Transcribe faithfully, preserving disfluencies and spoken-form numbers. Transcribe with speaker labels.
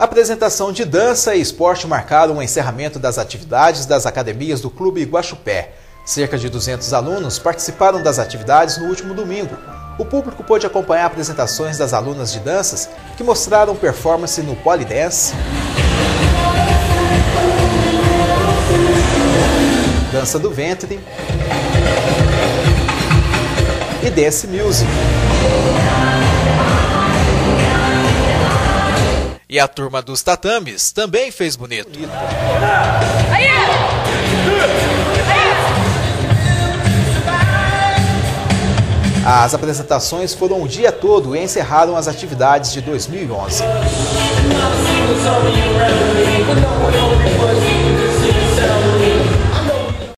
Speaker 1: A apresentação de dança e esporte marcaram o encerramento das atividades das academias do Clube Guaxupé. Cerca de duzentos alunos participaram das atividades no último domingo. O público pôde acompanhar apresentações das alunas de danças que mostraram performance no Polydance, dança do ventre e dance music. E a turma dos tatames também fez bonito. As apresentações foram o dia todo e encerraram as atividades de dois mil e onze.